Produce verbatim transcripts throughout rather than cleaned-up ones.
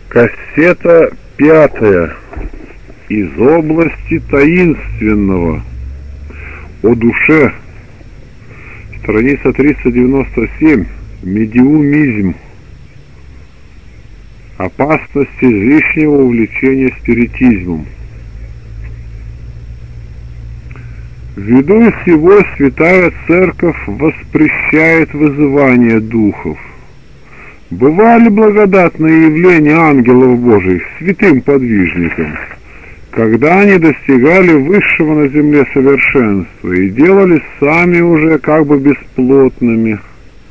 Кассета пятая. Из области таинственного. О душе. Страница триста девяносто семь. Медиумизм. Опасность излишнего увлечения спиритизмом. Ввиду всего Святая Церковь воспрещает вызывание духов. Бывали благодатные явления ангелов Божиих святым подвижникам, когда они достигали высшего на земле совершенства и делались сами уже как бы бесплотными.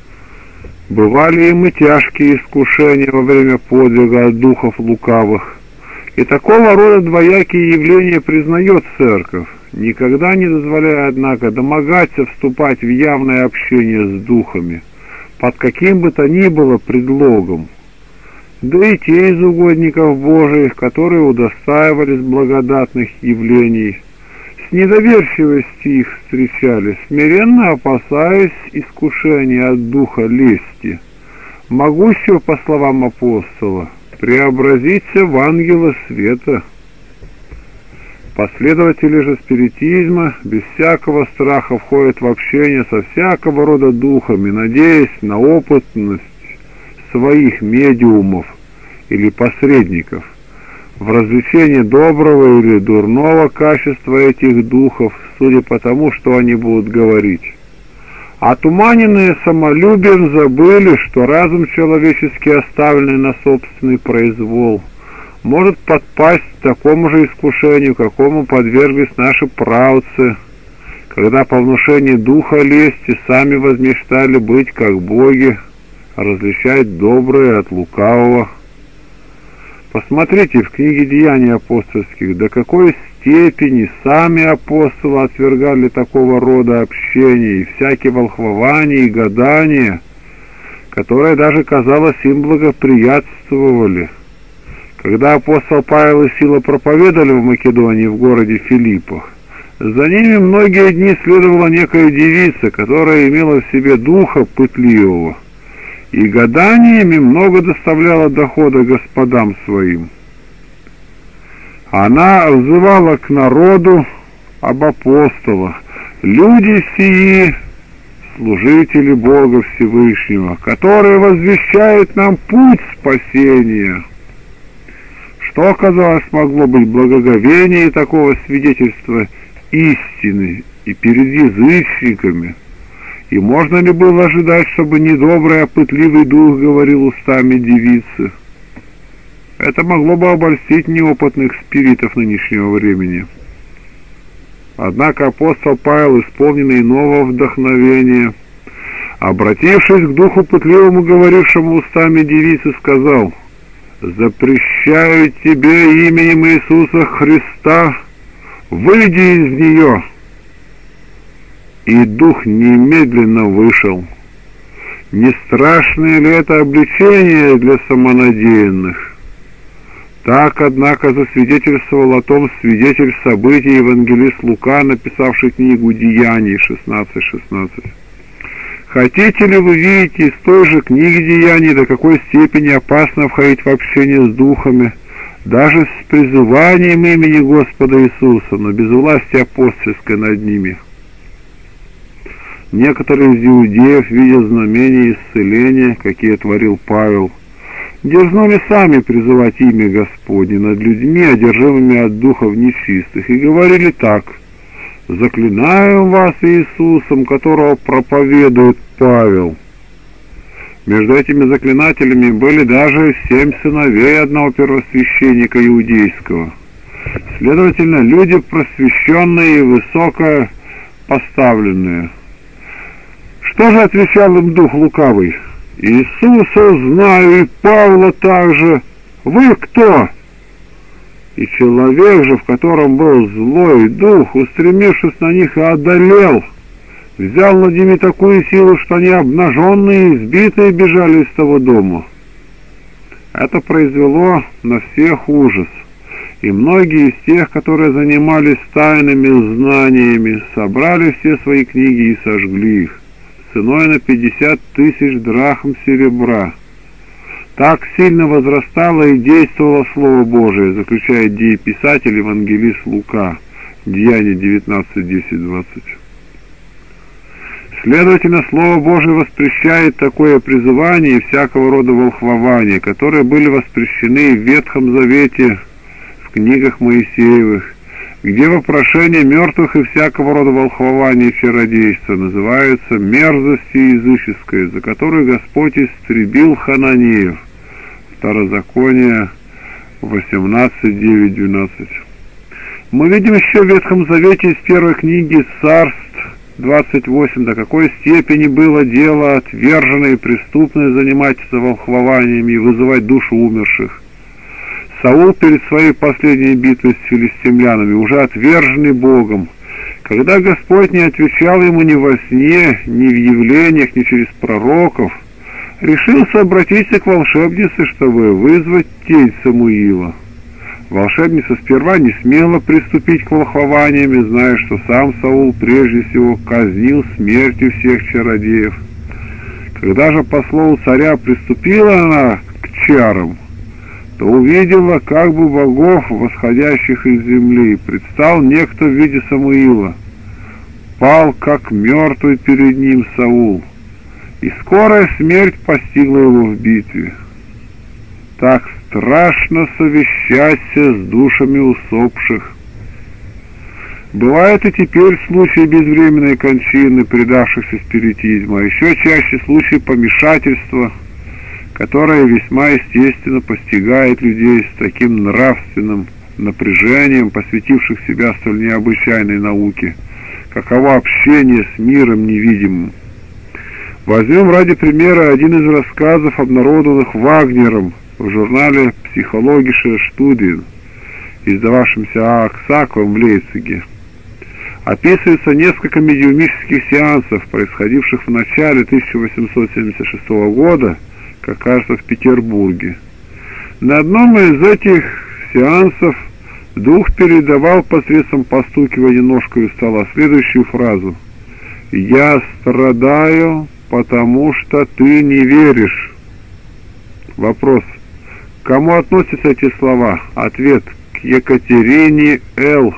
Бывали им и тяжкие искушения во время подвига от духов лукавых, и такого рода двоякие явления признает Церковь, никогда не дозволяя, однако, домогаться вступать в явное общение с духами, под каким бы то ни было предлогом. Да и те из угодников Божиих, которые удостаивались благодатных явлений, с недоверчивостью их встречали, смиренно опасаясь искушения от духа лести, могущего, по словам апостола, преобразиться в ангела света. Последователи же спиритизма без всякого страха входят в общение со всякого рода духами, надеясь на опытность своих медиумов или посредников в развлечении доброго или дурного качества этих духов, судя по тому, что они будут говорить. Отуманенные самолюбием забыли, что разум человеческий, оставленный на собственный произвол, может подпасть к такому же искушению, какому подверглись наши праотцы, когда по внушению духа лести сами возмечтали быть как боги, различать доброе от лукавого. Посмотрите в книге Деяний апостольских, до какой степени сами апостолы отвергали такого рода общения и всякие волхвования и гадания, которые даже, казалось, им благоприятствовали. Когда апостол Павел и Сила проповедовали в Македонии, в городе Филиппах, за ними многие дни следовала некая девица, которая имела в себе духа пытливого, и гаданиями много доставляла дохода господам своим. Она взывала к народу об апостолах: «Люди сии, служители Бога Всевышнего, которые возвещают нам путь спасения». Что, казалось, могло быть благоговение такого свидетельства истины и перед язычниками? И можно ли было ожидать, чтобы недобрый, а пытливый дух говорил устами девицы? Это могло бы обольстить неопытных спиритов нынешнего времени. Однако апостол Павел, исполненный нового вдохновения, обратившись к духу пытливому, говорившему устами девицы, сказал: «Запрещаю тебе именем Иисуса Христа, выйди из нее». И дух немедленно вышел. Не страшное ли это обличение для самонадеянных? Так, однако, засвидетельствовал о том свидетель событий евангелист Лука, написавший книгу Деяний шестнадцать шестнадцать. Хотите ли вы видеть из той же книги Деяний, до какой степени опасно входить в общение с духами, даже с призыванием имени Господа Иисуса, но без власти апостольской над ними? Некоторые из иудеев, видя знамения исцеления, какие творил Павел, дерзнули сами призывать имя Господне над людьми, одержимыми от духов нечистых, и говорили так: «Заклинаем вас Иисусом, которого проповедует Павел». Между этими заклинателями были даже семь сыновей одного первосвященника иудейского. Следовательно, люди просвещенные и высоко поставленные. Что же отвечал им дух лукавый? «Иисуса знаю, и Павла также. Вы кто?» И человек же, в котором был злой дух, устремившись на них, и одолел, взял над ними такую силу, что они, обнаженные и избитые, бежали из того дома. Это произвело на всех ужас, и многие из тех, которые занимались тайными знаниями, собрали все свои книги и сожгли их, ценой на пятьдесят тысяч драхм серебра. Так сильно возрастало и действовало Слово Божие, заключает дееписатель евангелист Лука, Деяния девятнадцать, десять, двадцать. Следовательно, Слово Божие воспрещает такое призывание и всякого рода волхвования, которые были воспрещены в Ветхом Завете, в книгах Моисеевых, где вопрошение мертвых и всякого рода волхвования и чародейства называются мерзостью языческой, за которую Господь истребил хананеев. Второзаконие восемнадцать, девять, двенадцать. Мы видим еще в Ветхом Завете из первой книги Царств двадцать восемь, до какой степени было дело отверженное и преступное заниматься волхвованиями и вызывать душу умерших. Саул перед своей последней битвой с филистимлянами, уже отверженный Богом, когда Господь не отвечал ему ни во сне, ни в явлениях, ни через пророков, решился обратиться к волшебнице, чтобы вызвать тень Самуила. Волшебница сперва не смела приступить к волхвованиям, зная, что сам Саул прежде всего казнил смертью всех чародеев. Когда же по слову царя приступила она к чарам, то увидела как бы богов, восходящих из земли, предстал некто в виде Самуила. Пал как мертвый перед ним Саул, и скорая смерть постигла его в битве. Так страшно совещаться с душами усопших. Бывают и теперь случаи безвременной кончины, предавшихся спиритизму, а еще чаще случаи помешательства, которое весьма естественно постигает людей с таким нравственным напряжением, посвятивших себя столь необычайной науке, каково общение с миром невидимым. Возьмем ради примера один из рассказов, обнародованных Вагнером в журнале «Психологische Studien», издававшемся А. Аксаковым в Лейпциге. Описывается несколько медиумических сеансов, происходивших в начале тысяча восемьсот семьдесят шестого года, как кажется, в Петербурге. На одном из этих сеансов дух передавал посредством постукивания ножкой у стола следующую фразу: «Я страдаю, потому что ты не веришь». Вопрос: к кому относятся эти слова? Ответ: к Екатерине Л.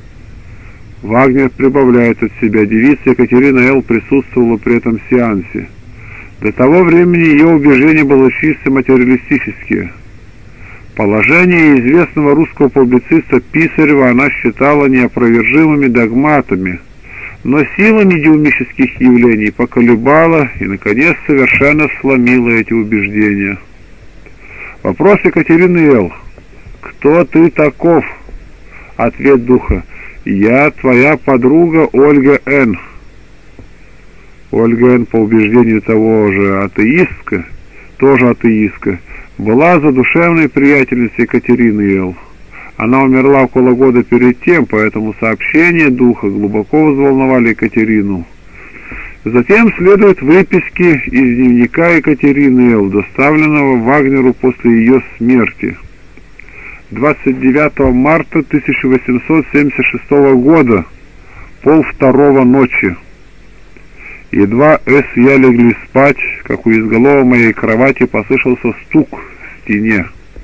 Вагнер прибавляет от себя: девица Екатерина Л. присутствовала при этом сеансе. До того времени ее убеждения было чисто материалистические. Положение известного русского публициста Писарева она считала неопровержимыми догматами, но сила медиумических явлений поколебала и, наконец, совершенно сломила эти убеждения. Вопрос Екатерины Л. «Кто ты таков?» Ответ духа: «Я твоя подруга Ольга Н». Ольга Н., по убеждению того же атеистка, тоже атеистка, была задушевной приятельницей Екатерины Л. Она умерла около года перед тем, поэтому сообщения духа глубоко взволновали Екатерину. Затем следуют выписки из дневника Екатерины Л., доставленного Вагнеру после ее смерти. двадцать девятого марта тысяча восемьсот семьдесят шестого года, полвторого ночи. Едва С. я легли спать, как у изголова моей кровати послышался стук в стене.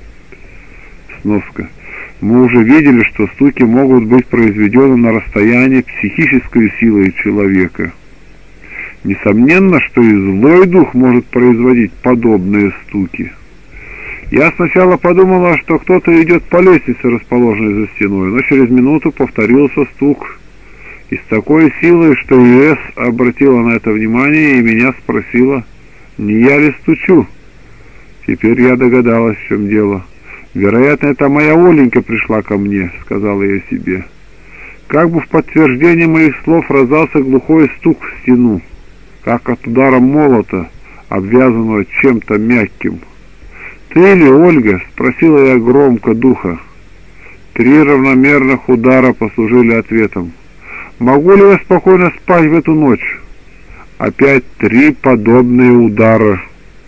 Сноска. Мы уже видели, что стуки могут быть произведены на расстоянии психической силой человека. Несомненно, что и злой дух может производить подобные стуки. Я сначала подумала, что кто-то идет по лестнице, расположенной за стеной, но через минуту повторился стук. И с такой силой, что и С. обратила на это внимание и меня спросила, не я ли стучу. Теперь я догадалась, в чем дело. «Вероятно, это моя Оленька пришла ко мне», — сказала я себе. Как бы в подтверждение моих слов раздался глухой стук в стену, как от удара молота, обвязанного чем-то мягким. «Ты ли, Ольга?» — спросила я громко духа. Три равномерных удара послужили ответом. «Могу ли я спокойно спать в эту ночь?» Опять три подобные удара.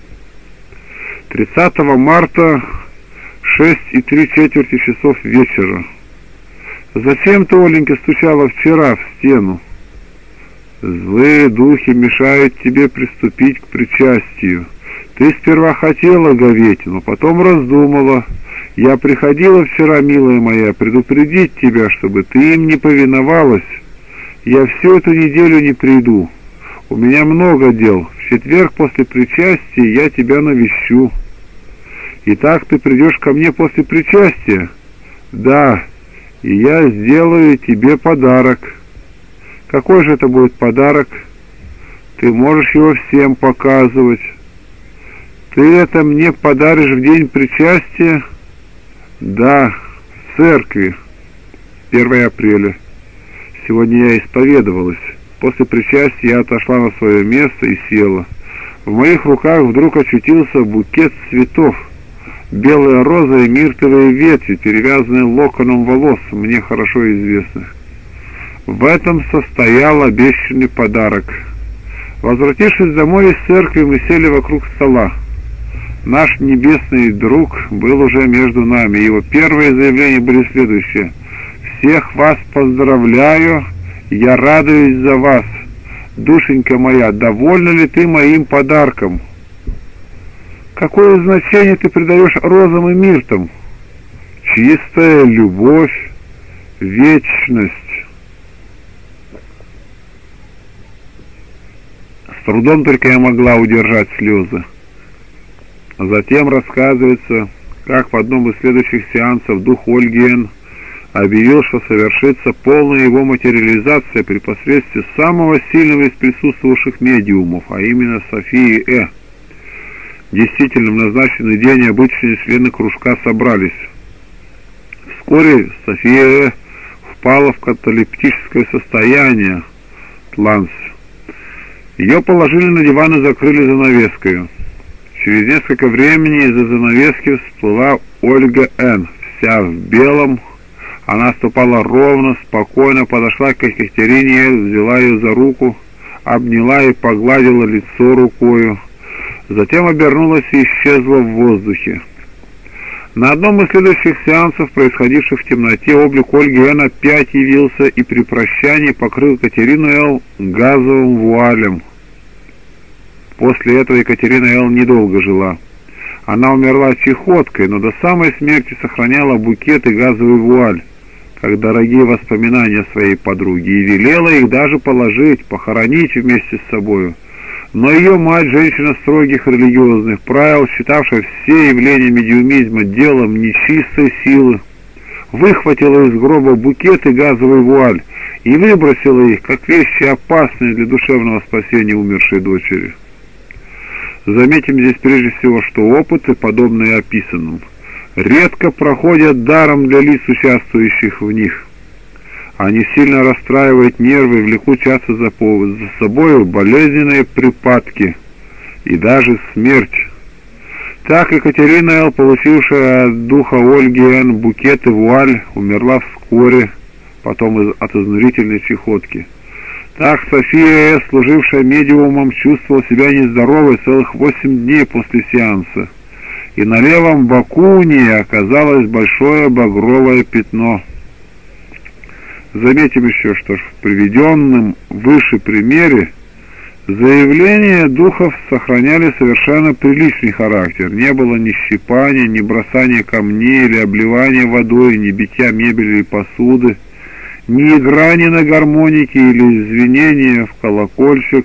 тридцатого марта, шесть и три четверти часов вечера. «Зачем ты, Оленька, стучала вчера в стену?» «Злые духи мешают тебе приступить к причастию. Ты сперва хотела говядину, потом раздумала. Я приходила вчера, милая моя, предупредить тебя, чтобы ты им не повиновалась. Я всю эту неделю не приду. У меня много дел. В четверг после причастия я тебя навещу. Итак, ты придешь ко мне после причастия? Да, и я сделаю тебе подарок. Какой же это будет подарок? Ты можешь его всем показывать. Ты это мне подаришь в день причастия? Да, в церкви. первое апреля. Сегодня я исповедовалась. После причастия я отошла на свое место и села. В моих руках вдруг очутился букет цветов. Белая роза и миртовые ветви, перевязанные локоном волос, мне хорошо известных. В этом состоял обещанный подарок. Возвратившись домой из церкви, мы сели вокруг стола. Наш небесный друг был уже между нами. Его первые заявления были следующие: «Всех вас поздравляю, я радуюсь за вас. Душенька моя, довольна ли ты моим подарком? Какое значение ты придаешь розам и миртам? Чистая любовь, вечность». С трудом только я могла удержать слезы. Затем рассказывается, как в одном из следующих сеансов дух Ольги Н. объявил, что совершится полная его материализация при посредстве самого сильного из присутствовавших медиумов, а именно Софии Э. Действительно, в назначенный день обычные члены кружка собрались. Вскоре София Э. впала в каталептическое состояние, транс. Ее положили на диван и закрыли занавеской. Через несколько времени из-за занавески всплыла Ольга Н. Вся в белом. Она ступала ровно, спокойно, подошла к Екатерине, взяла ее за руку, обняла и погладила лицо рукою. Затем обернулась и исчезла в воздухе. На одном из следующих сеансов, происходивших в темноте, облик Ольги Н. опять явился и при прощании покрыл Екатерину Л. газовым вуалем. После этого Екатерина Л. недолго жила. Она умерла чехоткой, но до самой смерти сохраняла букет и газовый вуаль, как дорогие воспоминания своей подруги, и велела их даже положить, похоронить вместе с собою. Но ее мать, женщина строгих религиозных правил, считавшая все явления медиумизма делом нечистой силы, выхватила из гроба букет и газовый вуаль и выбросила их, как вещи опасные для душевного спасения умершей дочери. Заметим здесь прежде всего, что опыты, подобные описанным, редко проходят даром для лиц, участвующих в них. Они сильно расстраивают нервы и влекут часто за, за собой болезненные припадки и даже смерть. Так Екатерина Л., получившая от духа Ольги Н. букет и вуаль, умерла вскоре, потом из, от изнурительной чехотки. Так София Э., служившая медиумом, чувствовала себя нездоровой целых восемь дней после сеанса, и на левом боку у нее оказалось большое багровое пятно. Заметим еще, что в приведенном выше примере заявления духов сохраняли совершенно приличный характер. Не было ни щипания, ни бросания камней или обливания водой, ни битья мебели и посуды, ни играния на гармонике или звенения в колокольчик.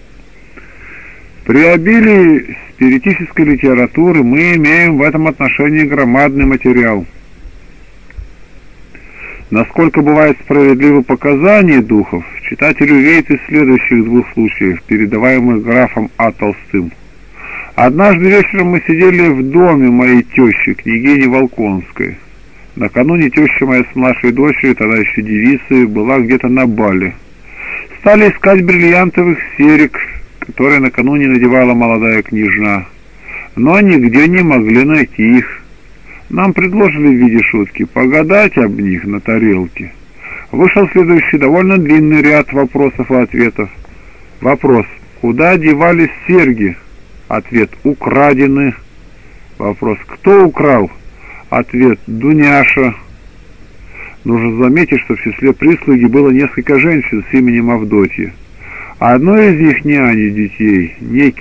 При обилии спиритической литературы мы имеем в этом отношении громадный материал. Насколько бывает справедливо показания духов, читатель увидит из следующих двух случаев, передаваемых графом А. Толстым. Однажды вечером мы сидели в доме моей тещи, княгини Волконской. Накануне теща моя с младшей дочерью, тогда еще девицей, была где-то на бале. Стали искать бриллиантовых серег, которые накануне надевала молодая княжна, но нигде не могли найти их. Нам предложили в виде шутки погадать об них на тарелке. Вышел следующий довольно длинный ряд вопросов и ответов. Вопрос: куда девались серьги? Ответ: украдены. Вопрос: кто украл? Ответ: Дуняша. Нужно заметить, что в числе прислуги было несколько женщин с именем Авдотья. Одной из них няни детей, некий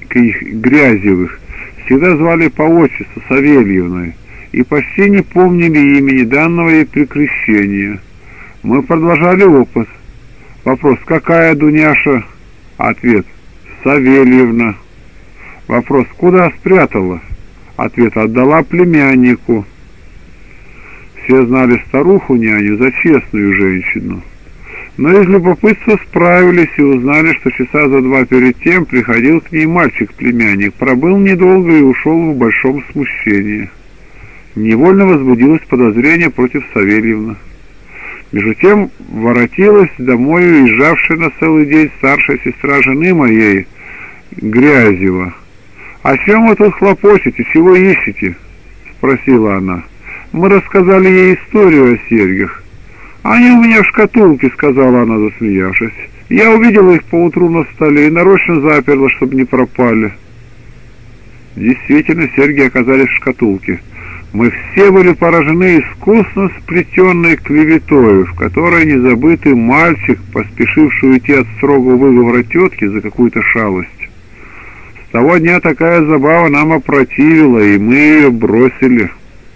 Грязевых всегда звали по отчеству Савельевной и почти не помнили имени данного ей при крещении. Мы продолжали опыт. Вопрос: какая Дуняша? Ответ: Савельевна. Вопрос: куда спрятала? Ответ: отдала племяннику. Все знали старуху-няню за честную женщину, но из любопытства справились и узнали, что часа за два перед тем приходил к ней мальчик-племянник, пробыл недолго и ушел в большом смущении. Невольно возбудилось подозрение против Савельевны. Между тем воротилась домой уезжавшая на целый день старшая сестра жены моей, Грязева. «О чем вы тут хлопочете, чего ищете?» — спросила она. Мы рассказали ей историю о серьгах. «Они у меня в шкатулке», — сказала она, засмеявшись. «Я увидела их поутру на столе и нарочно заперла, чтобы не пропали». Действительно, серьги оказались в шкатулке. Мы все были поражены искусно сплетенной клеветою, в которой незабытый мальчик, поспешивший уйти от строгого выговора тетки за какую-то шалость. С того дня такая забава нам опротивила, и мы ее бросили.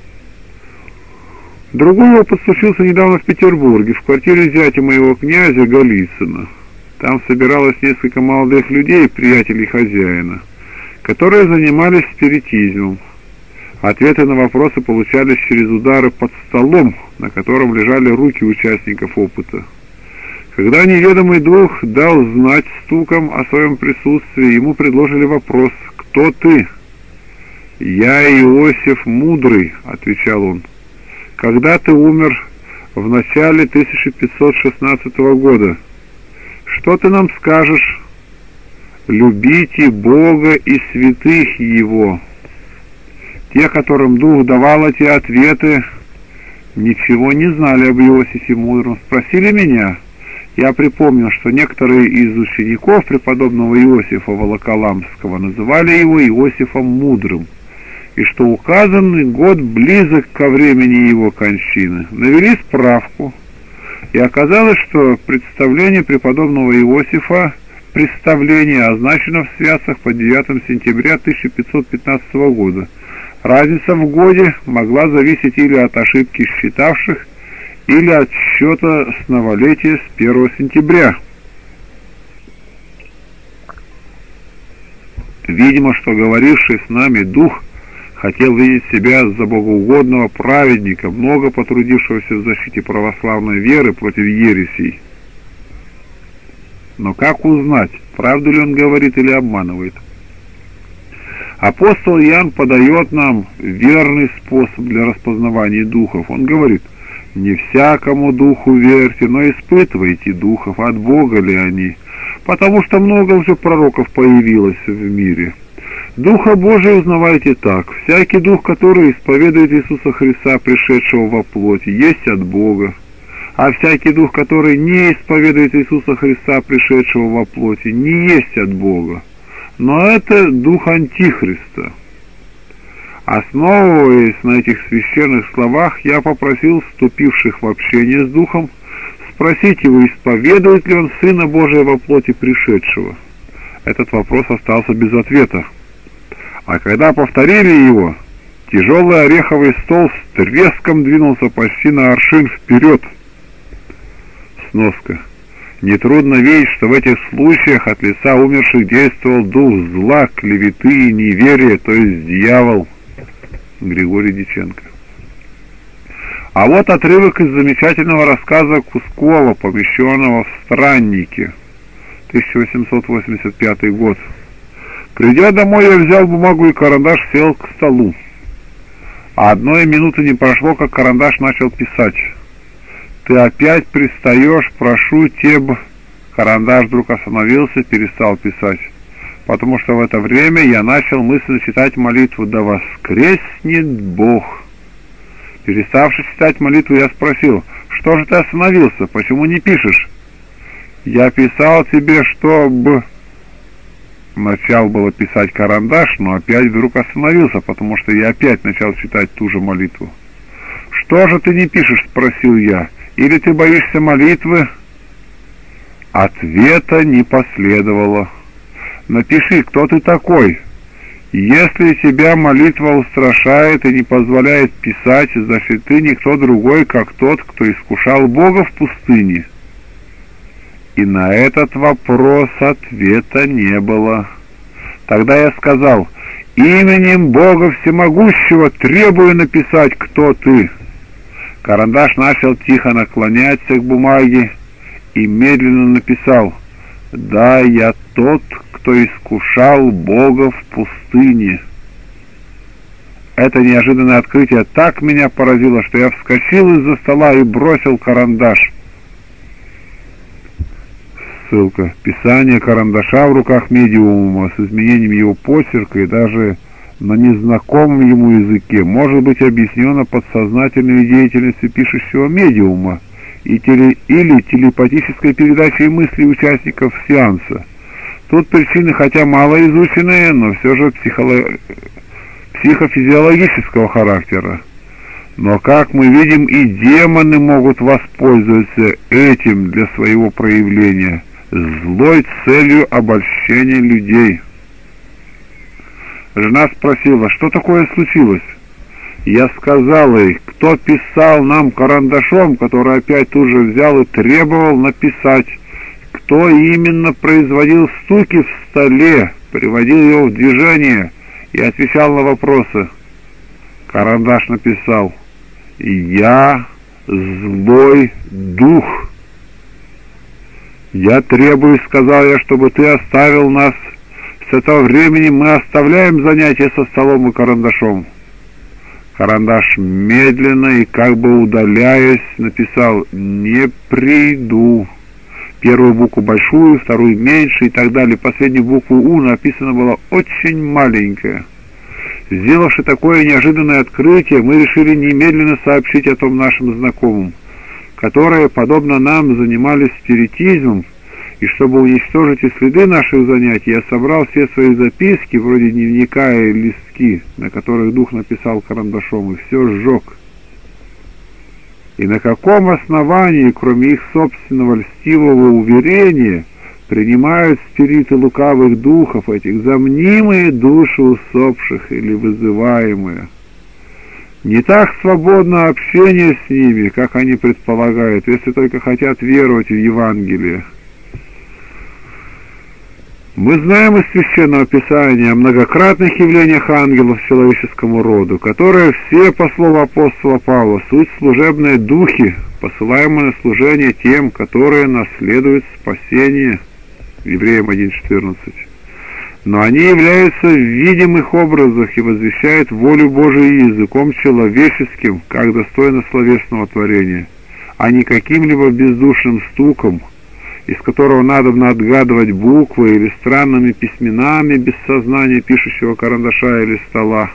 Другой опыт случился недавно в Петербурге, в квартире зятя моего князя Голицына. Там собиралось несколько молодых людей, приятелей хозяина, которые занимались спиритизмом. Ответы на вопросы получались через удары под столом, на котором лежали руки участников опыта. Когда неведомый дух дал знать стуком о своем присутствии, ему предложили вопрос: «Кто ты?» «Я Иосиф Мудрый», — отвечал он. «Когда ты умер в начале тысяча пятьсот шестнадцатого года? Что ты нам скажешь?» «Любите Бога и святых Его». Те, которым дух давал эти ответы, ничего не знали об Иосифе Мудром. Спросили меня. Я припомнил, что некоторые из учеников преподобного Иосифа Волоколамского называли его Иосифом Мудрым, и что указанный год близок ко времени его кончины. Навели справку, и оказалось, что представление преподобного Иосифа, представление означено в святцах по девятого сентября тысяча пятьсот пятнадцатого года. Разница в годе могла зависеть или от ошибки считавших, или от счета с новолетия с первого сентября. Видимо, что говоривший с нами дух хотел видеть себя за богоугодного праведника, много потрудившегося в защите православной веры против ересей. Но как узнать, правду ли он говорит или обманывает? Апостол Иоанн подает нам верный способ для распознавания духов. Он говорит: «Не всякому духу верьте, но испытывайте духов, от Бога ли они, потому что много уже пророков появилось в мире. Духа Божия узнавайте так: всякий дух, который исповедует Иисуса Христа, пришедшего во плоти, есть от Бога, а всякий дух, который не исповедует Иисуса Христа, пришедшего во плоти, не есть от Бога. Но это дух Антихриста». Основываясь на этих священных словах, я попросил вступивших в общение с духом спросить его, исповедует ли он Сына Божия во плоти пришедшего. Этот вопрос остался без ответа. А когда повторили его, тяжелый ореховый стол с треском двинулся почти на аршин вперед. Сноска. Нетрудно видеть, что в этих случаях от лица умерших действовал дух зла, клеветы и неверия, то есть дьявол. Григорий Диченко. А вот отрывок из замечательного рассказа Кускова, помещенного в «Страннике», тысяча восемьсот восемьдесят пятый год. Придя домой, я взял бумагу и карандаш, сел к столу. А одной минуты не прошло, как карандаш начал писать. «Ты опять пристаешь, прошу тебя». Карандаш вдруг остановился, перестал писать, потому что в это время я начал мысленно читать молитву: «Да воскреснет Бог». Переставши читать молитву, я спросил: «Что же ты остановился? Почему не пишешь?» «Я писал тебе, чтобы...» Начал было писать карандаш, но опять вдруг остановился, потому что я опять начал читать ту же молитву. «Что же ты не пишешь?» — спросил я. «Или ты боишься молитвы?» Ответа не последовало. напиши, кто ты такой. Если тебя молитва устрашает и не позволяет писать, значит ты никто другой, как тот, кто искушал Бога в пустыне». И на этот вопрос ответа не было. Тогда я сказал: «Именем Бога Всемогущего требую написать, кто ты». Карандаш начал тихо наклоняться к бумаге и медленно написал: «Да, я тот, кто искушал Бога в пустыне». Это неожиданное открытие так меня поразило, что я вскочил из-за стола и бросил карандаш. Ссылка. Писание карандаша в руках медиума с изменением его почерка и даже на незнакомом ему языке может быть объяснено подсознательной деятельностью пишущего медиума и теле, или телепатической передачей мыслей участников сеанса. Тут причины, хотя мало изученные, но все же психоло... психофизиологического характера. Но, как мы видим, и демоны могут воспользоваться этим для своего проявления, злой целью обольщения людей. Жена спросила, что такое случилось. Я сказал ей, кто писал нам карандашом, который опять тут же взял и требовал написать, кто именно производил стуки в столе, приводил его в движение и отвечал на вопросы. Карандаш написал: «Я злой дух». «Я требую, — сказал я, — чтобы ты оставил нас. С этого времени мы оставляем занятия со столом и карандашом». Карандаш медленно и как бы удаляясь написал: «Не приду». Первую букву большую, вторую меньше и так далее. Последнюю букву «У» написано было очень маленькая. Сделавши такое неожиданное открытие, мы решили немедленно сообщить о том нашим знакомым, которые, подобно нам, занимались спиритизмом, и чтобы уничтожить и следы наших занятий, я собрал все свои записки, вроде дневника и листки, на которых дух написал карандашом, и все сжег. И на каком основании, кроме их собственного льстивого уверения, принимают спириты лукавых духов этих за мнимые души усопших или вызываемые? Не так свободно общение с ними, как они предполагают, если только хотят веровать в Евангелие. Мы знаем из Священного Писания о многократных явлениях ангелов человеческому роду, которые все, по слову апостола Павла, суть служебные духи, посылаемые на служение тем, которые наследуют спасение. Евреям один четырнадцать. Но они являются в видимых образах и возвещают волю Божию языком человеческим, как достойно словесного творения, а не каким-либо бездушным стуком, из которого надобно отгадывать буквы, или странными письменами без сознания пишущего карандаша или стола.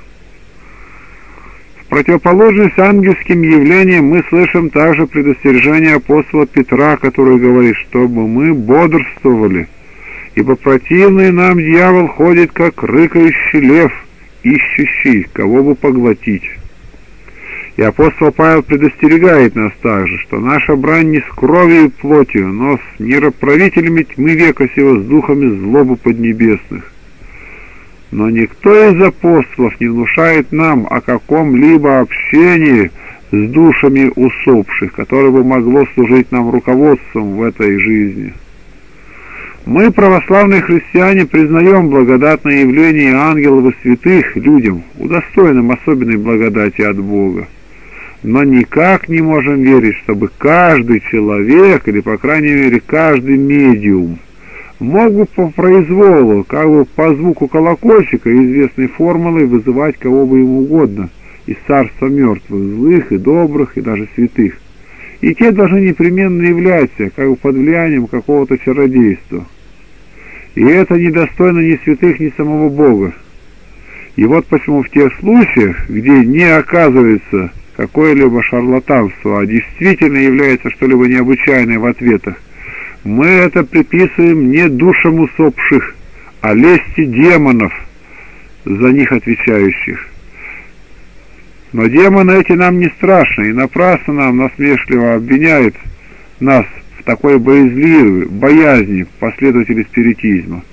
В противоположность ангельским явлениям мы слышим также предостережение апостола Петра, который говорит, чтобы мы бодрствовали, ибо противный нам дьявол ходит, как рыкающий лев, ищущий, кого бы поглотить. И апостол Павел предостерегает нас также, что наша брань не с кровью и плотью, но с мироправителями тьмы века сего, с духами злобы поднебесных. Но никто из апостолов не внушает нам о каком-либо общении с душами усопших, которое бы могло служить нам руководством в этой жизни. Мы, православные христиане, признаем благодатное явление ангелов и святых людям, удостоенным особенной благодати от Бога. Но никак не можем верить, чтобы каждый человек, или, по крайней мере, каждый медиум, мог бы по произволу, как бы по звуку колокольчика, известной формулой вызывать кого бы ему угодно из царства мертвых, злых и добрых, и даже святых. И те должны непременно являться как бы под влиянием какого-то чародейства. И это недостойно ни святых, ни самого Бога. И вот почему в тех случаях, где не оказывается какое-либо шарлатанство, а действительно является что-либо необычайное в ответах, мы это приписываем не душам усопших, а лести демонов, за них отвечающих. Но демоны эти нам не страшны, и напрасно нам насмешливо обвиняют нас в такой боязливой боязни последователей спиритизма.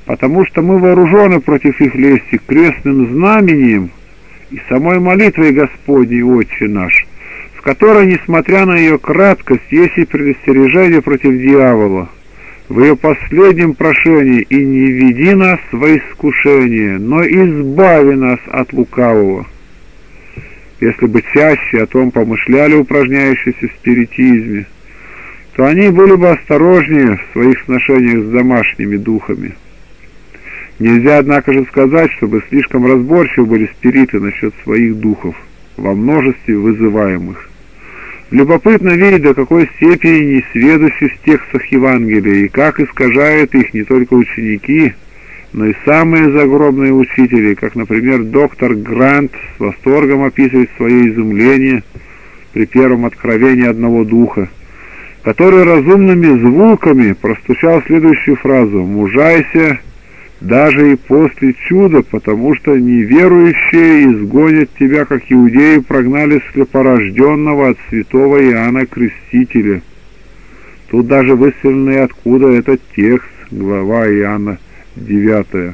потому что мы вооружены против их лести крестным знамением и самой молитвой Господней Отче наш, в которой, несмотря на ее краткость, есть и предостережение против дьявола в ее последнем прошении: «И не веди нас во искушение, но избави нас от лукавого». Если бы чаще о том помышляли упражняющиеся в спиритизме, то они были бы осторожнее в своих сношениях с домашними духами. Нельзя, однако же, сказать, чтобы слишком разборчивы были спириты насчет своих духов, во множестве вызываемых. Любопытно видеть, до какой степени несведущи в текстах Евангелия, и как искажают их не только ученики, но и самые загробные учители, как, например, доктор Грант с восторгом описывает свое изумление при первом откровении одного духа, который разумными звуками простучал следующую фразу: «Мужайся даже и после чуда, потому что неверующие изгонят тебя, как иудеи прогнали слепорожденного от святого Иоанна Крестителя». Тут даже высветленный откуда этот текст, глава Иоанна девятая.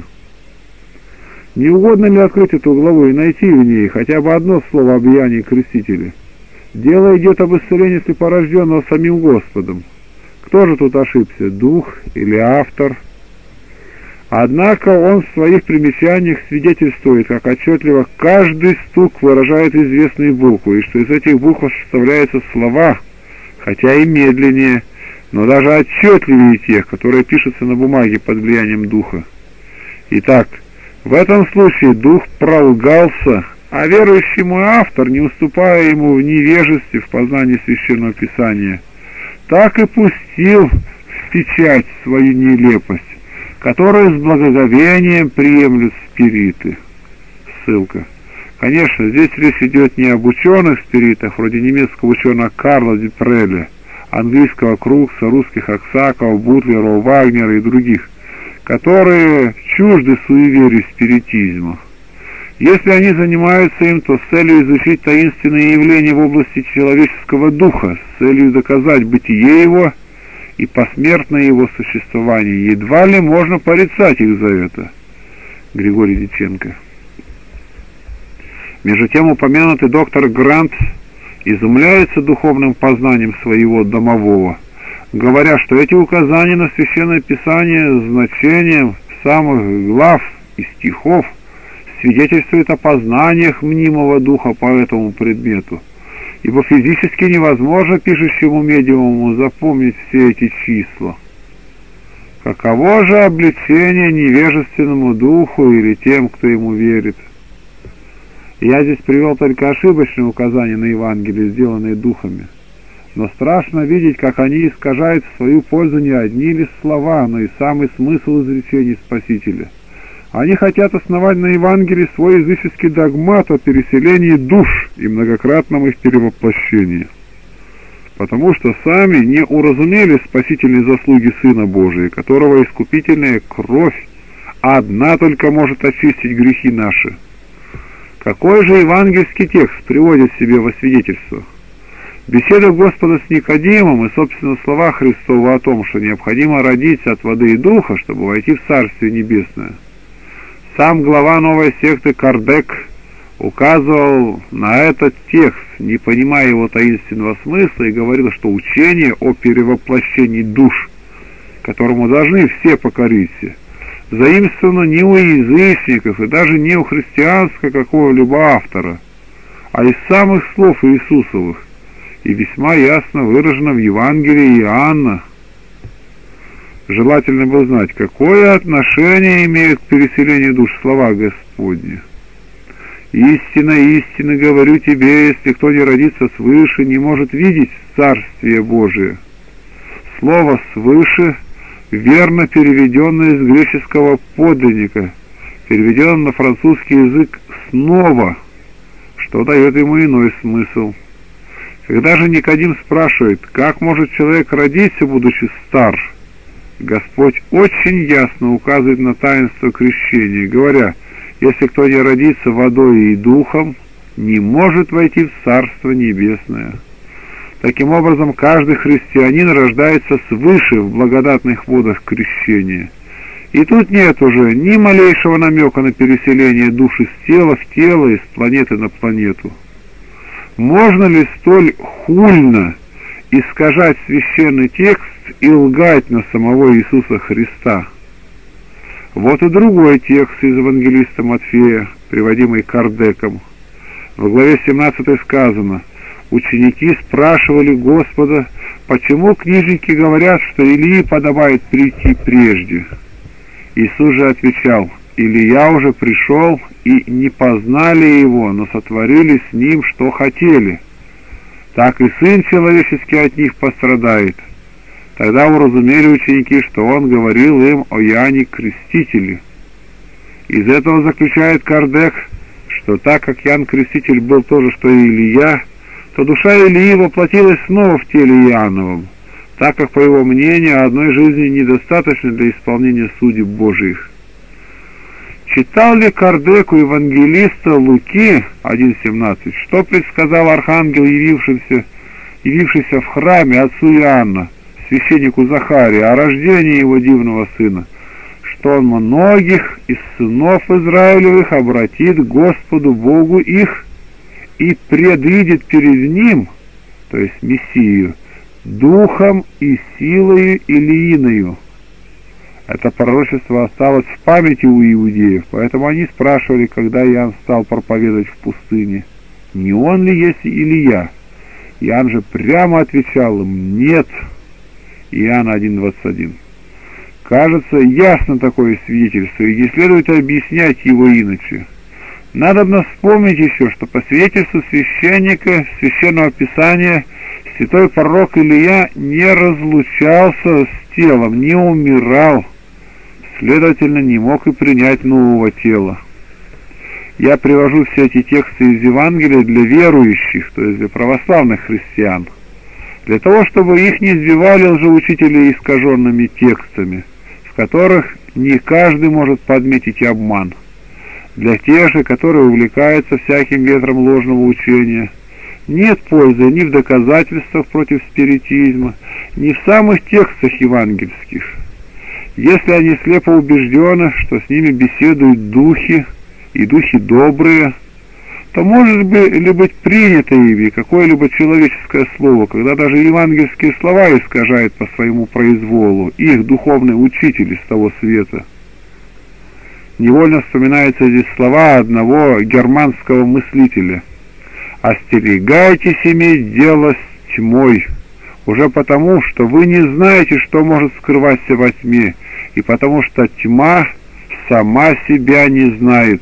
Не угодно ли открыть эту главу и найти в ней хотя бы одно слово об Иоанне Крестителе? Дело идет об исцелении слепорожденного самим Господом. Кто же тут ошибся, дух или автор? Однако он в своих примечаниях свидетельствует, как отчетливо каждый стук выражает известные буквы, и что из этих букв составляются слова, хотя и медленнее, но даже отчетливее тех, которые пишутся на бумаге под влиянием духа. Итак, в этом случае дух пролгался, а верующий мой автор, не уступая ему в невежестве в познании Священного Писания, так и пустил в печать свою нелепость, которую с благоговением приемлют спириты. Ссылка. Конечно, здесь речь идет не об ученых спиритах, вроде немецкого ученого Карла Дюпреля, английского Крукса, русских Аксаков, Бутлера, Вагнера и других, которые чужды суеверию спиритизма. Если они занимаются им, то с целью изучить таинственные явления в области человеческого духа, с целью доказать бытие его и посмертное его существование. Едва ли можно порицать их за это. Григорий Дьяченко. Между тем упомянутый доктор Грант изумляется духовным познанием своего домового, говоря, что эти указания на Священное Писание значением самых глав и стихов свидетельствуют о познаниях мнимого духа по этому предмету, ибо физически невозможно пишущему медиуму запомнить все эти числа. Каково же обличение невежественному духу или тем, кто ему верит? Я здесь привел только ошибочные указания на Евангелие, сделанные духами, но страшно видеть, как они искажают в свою пользу не одни лишь слова, но и самый смысл изречений Спасителя. Они хотят основать на Евангелии свой языческий догмат о переселении душ и многократном их перевоплощении, потому что сами не уразумели спасительные заслуги Сына Божия, которого искупительная кровь одна только может очистить грехи наши. Какой же евангельский текст приводит себе во свидетельство? Беседа Господа с Никодимом и, собственно, слова Христова о том, что необходимо родиться от воды и духа, чтобы войти в Царствие Небесное. Сам глава новой секты Кардек указывал на этот текст, не понимая его таинственного смысла, и говорил, что учение о перевоплощении душ, которому должны все покориться, заимствовано не у язычников и даже не у христианского какого-либо автора, а из самых слов Иисусовых, и весьма ясно выражено в Евангелии Иоанна. Желательно бы знать, какое отношение имеют к переселению душ слова Господни. «Истинно, истинно говорю тебе, если кто не родится свыше, не может видеть Царствие Божие». Слово «свыше» верно переведенное из греческого подлинника, переведено на французский язык «снова», что дает ему иной смысл. Когда же Никодим спрашивает, как может человек родиться, будучи стар, Господь очень ясно указывает на таинство крещения, говоря, если кто не родится водой и духом, не может войти в Царство Небесное. Таким образом, каждый христианин рождается свыше в благодатных водах крещения, И тут нет уже ни малейшего намека на переселение души с тела в тело и с планеты на планету. Можно ли столь хульно искажать священный текст и лгать на самого Иисуса Христа? Вот и другой текст из Евангелиста Матфея, приводимый Кардеком. В главе семнадцатой сказано: ученики спрашивали Господа, почему книжники говорят, что Илии подобает прийти прежде. Иисус же отвечал: Илия уже пришел, и не познали его, но сотворили с ним, что хотели. Так и Сын Человеческий от них пострадает. Тогда уразумели ученики, что он говорил им о Иоанне Крестителе. Из этого заключает Кардек, что так как Иоанн Креститель был то же, что и Илия, то душа Илии воплотилась снова в теле Иоанновом, так как, по его мнению, одной жизни недостаточно для исполнения судеб Божьих. Читал ли Кардек у евангелиста Луки один семнадцать, что предсказал архангел, явившийся, явившийся в храме отцу Иоанна, священнику Захарии, о рождении его дивного сына, что он многих из сынов Израилевых обратит к Господу Богу их и предвидит перед ним, то есть Мессию, духом и силою Илииною. Это пророчество осталось в памяти у иудеев, поэтому они спрашивали, когда Иоанн стал проповедовать в пустыне, не он ли есть Илия? Иоанн же прямо отвечал им: нет. Иоанна один двадцать один. Кажется, ясно такое свидетельство, и не следует объяснять его иначе. Надобно вспомнить еще, что по свидетельству священника Священного Писания святой пророк Илия не разлучался с телом, не умирал, следовательно, не мог и принять нового тела. Я привожу все эти тексты из Евангелия для верующих, то есть для православных христиан, для того, чтобы их не сбивали лжеучители искаженными текстами, в которых не каждый может подметить обман. Для тех же, которые увлекаются всяким ветром ложного учения, нет пользы ни в доказательствах против спиритизма, ни в самых текстах евангельских. Если они слепо убеждены, что с ними беседуют духи, и духи добрые, то может ли быть принято ими какое-либо человеческое слово, когда даже евангельские слова искажают по своему произволу их духовный учитель из того света? Невольно вспоминаются здесь слова одного германского мыслителя: «Остерегайтесь иметь дело с тьмой, уже потому, что вы не знаете, что может скрываться во тьме, и потому что тьма сама себя не знает».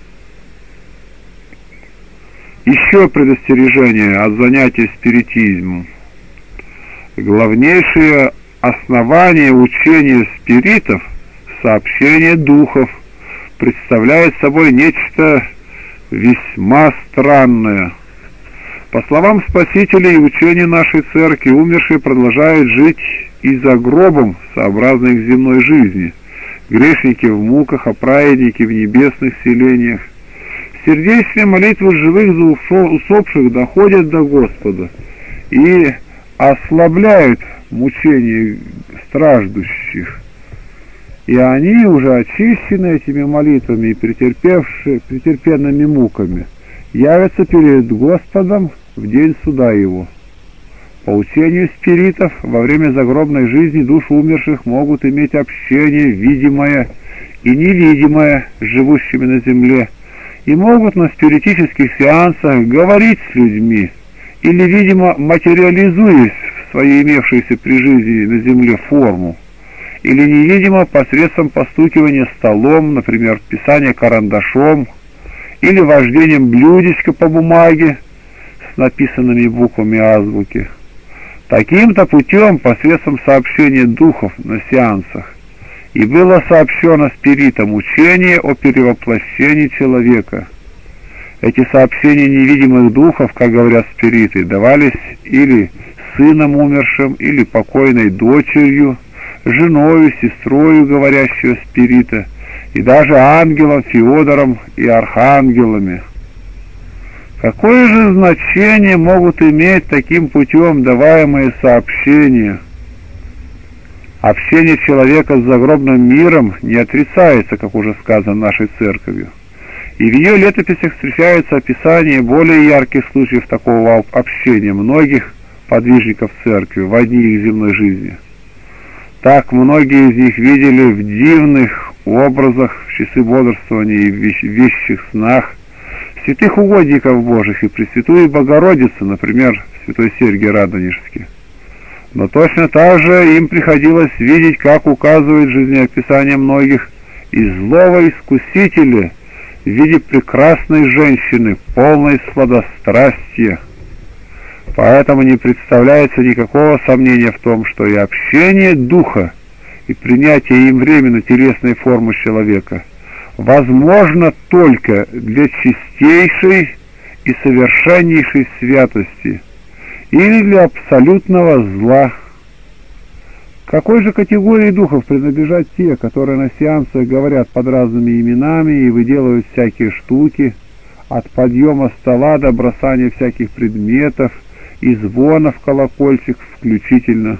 Еще предостережение от занятия спиритизмом. Главнейшее основание учения спиритов, сообщение духов, представляет собой нечто весьма странное. По словам Спасителя и учения нашей церкви, умершие продолжают жить и за гробом, сообразно их земной жизни. Грешники в муках, а праведники в небесных селениях. Сердечные молитвы живых за усопших доходят до Господа и ослабляют мучения страждущих. И они, уже очищены этими молитвами и претерпевшие, претерпенными муками, явятся перед Господом в день суда Его. По учению спиритов, во время загробной жизни души умерших могут иметь общение видимое и невидимое с живущими на земле, и могут на спиритических сеансах говорить с людьми, или, видимо, материализуясь в своей имевшейся при жизни на земле форму, или невидимо посредством постукивания столом, например, писания карандашом, или вождением блюдечка по бумаге с написанными буквами азбуки. Таким-то путем, посредством сообщения духов на сеансах, и было сообщено спиритам учение о перевоплощении человека. Эти сообщения невидимых духов, как говорят спириты, давались или сыном умершим, или покойной дочерью, женою, сестрою говорящего спирита, и даже ангелом Феодором и архангелами. Какое же значение могут иметь таким путем даваемые сообщения? Общение человека с загробным миром не отрицается, как уже сказано, нашей церковью. И в ее летописях встречаются описания более ярких случаев такого общения многих подвижников церкви в одни их земной жизни. Так многие из них видели в дивных образах, в часы бодрствования и в вещих снах святых угодников Божьих и Пресвятую Богородицу, например, святой Сергий Радонежский. Но точно так же им приходилось видеть, как указывает жизнеописание многих, и злого искусителя в виде прекрасной женщины, полной сладострастия. Поэтому не представляется никакого сомнения в том, что и общение духа, и принятие им временно телесной формы человека возможно только для чистейшей и совершеннейшей святости или для абсолютного зла. К какой же категории духов принадлежат те, которые на сеансах говорят под разными именами и выделывают всякие штуки, от подъема стола до бросания всяких предметов и звона в колокольчик включительно?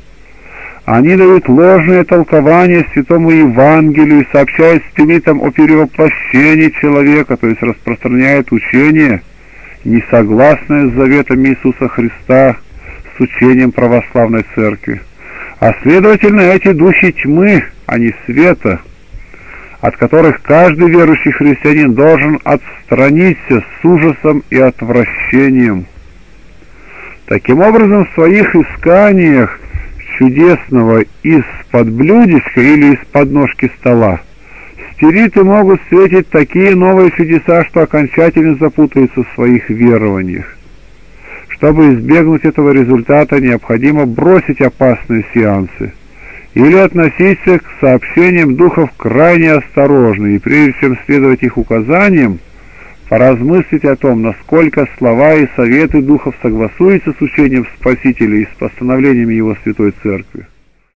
Они дают ложное толкование святому Евангелию и сообщают с тремитом о перевоплощении человека, то есть распространяют учение, не согласное с заветом Иисуса Христа, с учением православной церкви. А следовательно, эти духи тьмы, а не света, от которых каждый верующий христианин должен отстраниться с ужасом и отвращением. Таким образом, в своих исканиях чудесного из-под блюдечка или из-под ножки стола спириты могут встретить такие новые чудеса, что окончательно запутаются в своих верованиях. Чтобы избегнуть этого результата, необходимо бросить опасные сеансы или относиться к сообщениям духов крайне осторожно, и прежде чем следовать их указаниям, поразмыслить о том, насколько слова и советы духов согласуются с учением Спасителя и с постановлениями Его Святой Церкви.